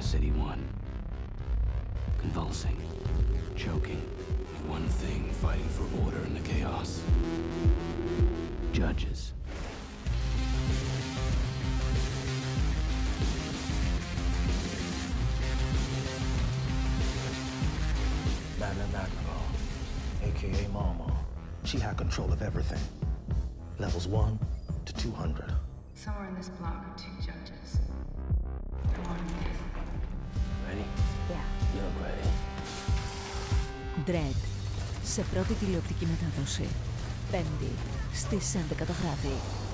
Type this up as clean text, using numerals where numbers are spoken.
city one. Convulsing, choking, one thing fighting for order in the chaos. Judges. Madeline McNamara, aka Mama. She had control of everything. Levels 1 to 200. Somewhere in this block are two judges. I want them dead. Ready? Yeah. You look ready. Dread, σε πρώτη τηλεοπτική μετάδοση. 5η στις 11 το βράδυ.